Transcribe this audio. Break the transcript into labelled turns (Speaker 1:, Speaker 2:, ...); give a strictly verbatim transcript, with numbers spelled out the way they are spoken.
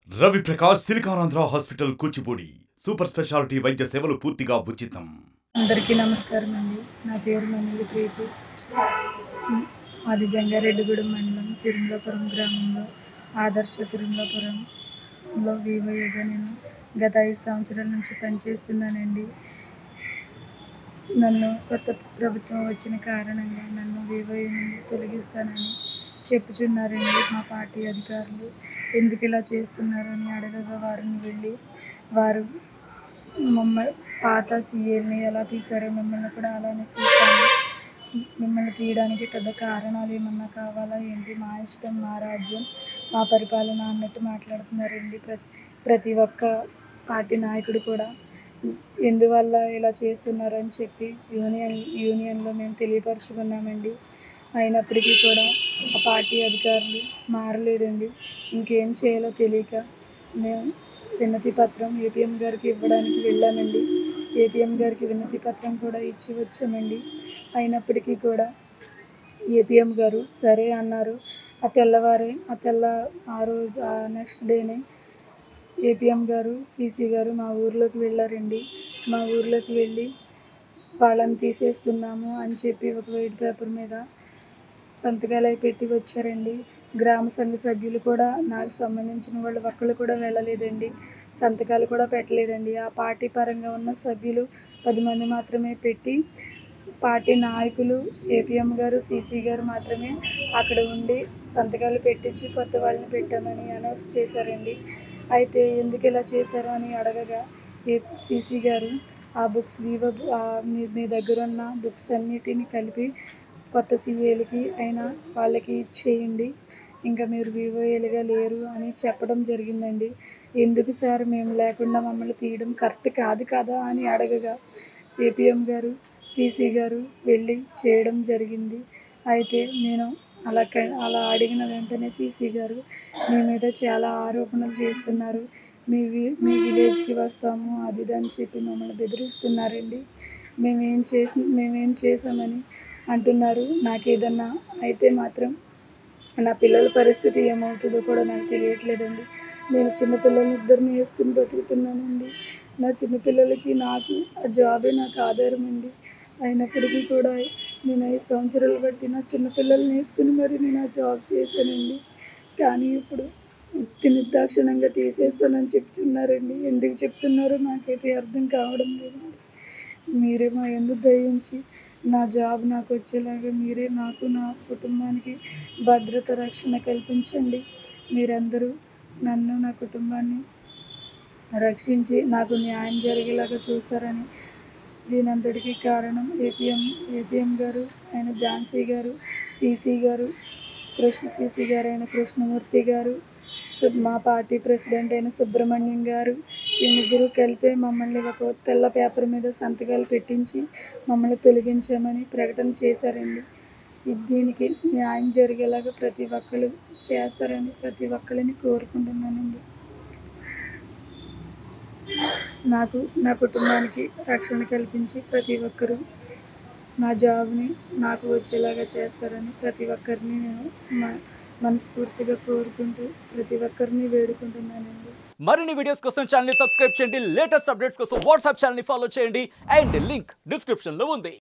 Speaker 1: Ravi Prakash SiliconAndhra hospital Kuchipudi super speciality వైద్య సేవలు పూర్తిగా ఉచితం.
Speaker 2: అందరికీ నమస్కారం అండి. నా పేరు మమిలి ప్రీతి. మాది జంగారెడ్డిగూడెం మండలం తిరుమలాపురం గ్రామంలో ఆదర్శ తిరుమలాపురంలో వివోఏగా నేను గత ఐదు సంవత్సరాల నుంచి పనిచేస్తున్నానండి. నన్ను కొత్త ప్రభుత్వం వచ్చిన కారణంగా నన్ను వివోఏ నుండి తొలగిస్తానని చెప్పుచున్నారండి మా పార్టీ అధికారులు. ఎందుకు ఇలా చేస్తున్నారని అడగగా వారిని వెళ్ళి వారు మమ్మల్ని పాత సీఏల్ని ఎలా తీశారో మిమ్మల్ని కూడా అలానే తీస్తాము, మిమ్మల్ని తీయడానికి పెద్ద కారణాలు ఏమన్నా కావాలా ఏంటి, మా ఇష్టం మా రాజ్యం మా పరిపాలన అన్నట్టు మాట్లాడుతున్నారండి. ప్రతి ప్రతి ఒక్క పార్టీ నాయకుడు కూడా ఎందువల్ల ఇలా చేస్తున్నారని చెప్పి యూనియన్ యూనియన్లో మేము తెలియపరుచుకున్నామండి. అయినప్పటికీ కూడా ఆ పార్టీ అధికారులు మారలేదండి. ఇంకేం చేయాలో తెలియక మేము వినతి పత్రం ఏపీఎం గారికి ఇవ్వడానికి వెళ్ళామండి. ఏపీఎం గారికి వినతి పత్రం కూడా ఇచ్చి వచ్చామండి. అయినప్పటికీ కూడా ఏపీఎం గారు సరే అన్నారు. ఆ తెల్లవారే ఆ తెల్ల ఆ రోజు ఆ నెక్స్ట్ డేనే ఏపీఎం గారు సీసీ గారు మా ఊర్లోకి వెళ్ళారండి. మా ఊర్లోకి వెళ్ళి వాళ్ళని తీసేస్తున్నాము అని చెప్పి ఒక వైట్ పేపర్ మీద సంతకాలు అవి పెట్టి వచ్చారండి. గ్రామ సంఘ సభ్యులు కూడా నాకు సంబంధించిన వాళ్ళు ఒక్కళ్ళు కూడా వెళ్ళలేదండి, సంతకాలు కూడా పెట్టలేదండి. ఆ పార్టీ పరంగా ఉన్న సభ్యులు పది మంది మాత్రమే పెట్టి, పార్టీ నాయకులు ఏపీఎం గారు సీసీ గారు మాత్రమే అక్కడ ఉండి సంతకాలు పెట్టించి కొత్త వాళ్ళని పెట్టామని అనౌన్స్ చేశారండి. అయితే ఎందుకు ఇలా చేశారు అని అడగగా ఏ సీసీ గారు ఆ బుక్స్ వివో మీ మీ దగ్గర ఉన్న బుక్స్ అన్నిటిని కలిపి కొత్త సీఏలకి అయినా వాళ్ళకి ఇచ్చేయండి, ఇంకా మీరు వివోఏలుగా లేరు అని చెప్పడం జరిగిందండి. ఎందుకు సార్ మేము లేకుండా మమ్మల్ని తీయడం కరెక్ట్ కాదు కదా అని అడగగా ఏపీఎం గారు సీసీ గారు వెళ్ళి చేయడం జరిగింది. అయితే నేను అలా అలా అడిగిన వెంటనే సీసీ గారు మీ మీద చాలా ఆరోపణలు చేస్తున్నారు, మీ మీ విలేజ్కి వస్తాము అది ఇది అని చెప్పి మమ్మల్ని బెదిరిస్తున్నారండి. మేమేం చేసి మేమేం చేసామని అంటున్నారు. నాకు ఏదన్నా అయితే మాత్రం నా పిల్లల పరిస్థితి ఏమవుతుందో కూడా నాకు తెలియట్లేదండి. నేను చిన్నపిల్లల్ని ఇద్దరిని వేసుకుని బ్రతుకుతున్నానండి. నా చిన్నపిల్లలకి నాకు ఆ జాబే నాకు ఆధారం అండి. అయినప్పటికీ కూడా నేను ఐదు సంవత్సరాలు బట్టి నా చిన్నపిల్లల్ని వేసుకుని మరి నేను ఆ జాబ్ చేశానండి. కానీ ఇప్పుడు ఉత్తి నిర్దాక్షిణ్యంగా తీసేస్తానని చెప్తున్నారండి. ఎందుకు చెప్తున్నారో నాకైతే అర్థం కావడం లేదండి. మీరే మా యందు దయించి నా జాబ్ నాకు వచ్చేలాగా మీరే నాకు నా కుటుంబానికి భద్రత రక్షణ కల్పించండి. మీరందరూ నన్ను నా కుటుంబాన్ని రక్షించి నాకు న్యాయం జరిగేలాగా చూస్తారని, దీనంతటికీ కారణం ఏపీఎం ఏపీఎం గారు ఆయన ఝాన్సీ గారు, సీసీ గారు కృష్ణ సీసీ గారు అయిన కృష్ణమూర్తి గారు, మా పార్టీ ప్రెసిడెంట్ అయిన సుబ్రహ్మణ్యం గారు, ఈ ముగ్గురు కలిపి మమ్మల్ని ఒక తెల్ల పేపర్ మీద సంతకాలు పెట్టించి మమ్మల్ని తొలగించామని ప్రకటన చేశారండి. దీనికి న్యాయం జరిగేలాగా ప్రతి ఒక్కరు చేస్తారని ప్రతి ఒక్కరిని కోరుకుంటున్నానండి. నాకు నా కుటుంబానికి రక్షణ కల్పించి ప్రతి ఒక్కరూ నా జాబ్ని నాకు వచ్చేలాగా చేస్తారని ప్రతి ఒక్కరిని నేను మనస్ఫూర్తిగా కోరుకుంటూ ప్రతి ఒక్కరిని వేడుకుంటున్నానండి.
Speaker 3: మరిన్ని వీడియోస్ కోసం ఛానల్ ని సబ్స్క్రైబ్ చేయండి, లేటెస్ట్ అప్డేట్స్ కోసం వాట్సాప్ ఛానల్ ని ఫాలో చేయండి అండ్ లింక్ డిస్క్రిప్షన్ లో ఉంది.